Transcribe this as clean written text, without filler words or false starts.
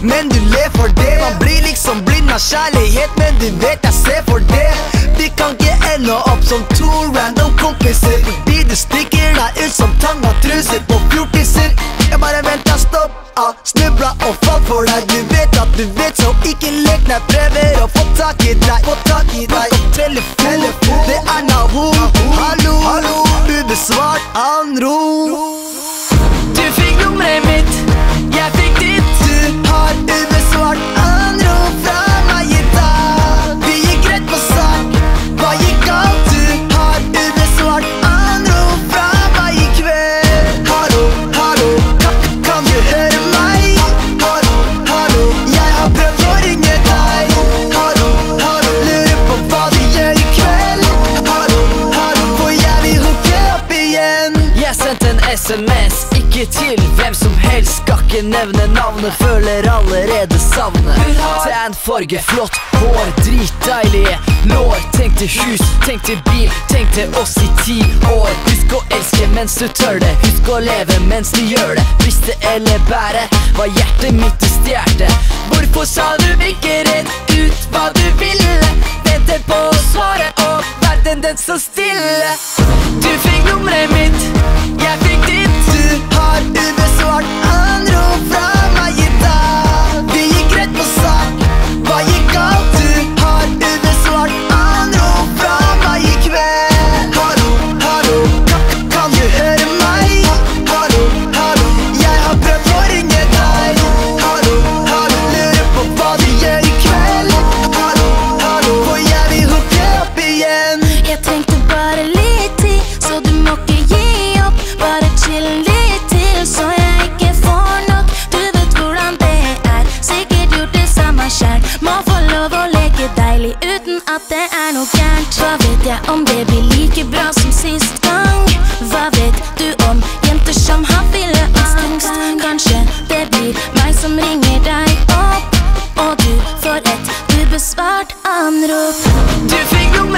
men du ler for det. Man blir liksom blind av kjærlighet, men du vet jeg ser for det. Vi kan ikke ende opp som to random kompiser, fordi du stikker deg ut som tanga truser på fjortiser. Jeg bare venter, stoppa, snubla og falt for deg. Du vet at du vet, så ikke lek når jeg prøver å få tak i deg. Få tak i deg, telefon, det er Naho. Hallo, ubesvart anrop. Du fikk nummeret mitt, jeg fikk ditt. Du har ubesvart anrop fra meg i dag. Vi gikk rett på sak, hva gikk galt? Du har ubesvart anrop fra meg i kveld. Hallo, kan du høre meg? Hallo, jeg har prøvd å ringe deg. Hallo, lurer på hva du gjør i kveld. Hallo, for jeg vil hooke opp igjen. Jeg sendte en SMS, ikke til hvem som helst. Skal ikke nevne navnet, føler allerede savnet. Tan, farge, flott hår, dritdeilige lår. Tenk til hus, tenk til bil, tenk til oss i 10 år. Husk å elske mens du tør det, husk å leve mens du gjør det. Briste eller bære, var hjertet mitt i stjerte. Hvorfor sa du ikke rett ut hva du ville? Venter på svaret, og verden den så stille. Du fikk nummeret mitt, jeg fikk ditt. Du har ubesvart anrop fra meg i dag. Vi gikk rett på sak, hva gikk galt? Du har ubesvart anrop fra meg i kveld. Hallo, kan du høre meg? Hallo, jeg har prøvd å ringe deg. Hallo, lurer på hva du gjør i kveld. Hallo, for jeg vil hooke opp igjen. Jeg trengte bare litt tid, så du må ikke gi opp. Bare chill litt til, så jeg ikke får nok. Du vet hvordan det er, sikkert gjort det samme selv. Må få lov å leke deilig uten at det er noe gærent. Hva vet jeg om det blir like bra som sist gang? Hva vet du om jenter som har fylleangst? Kanskje det blir meg som ringer deg opp, og du får et ubesvart anrop. Du fikk nummer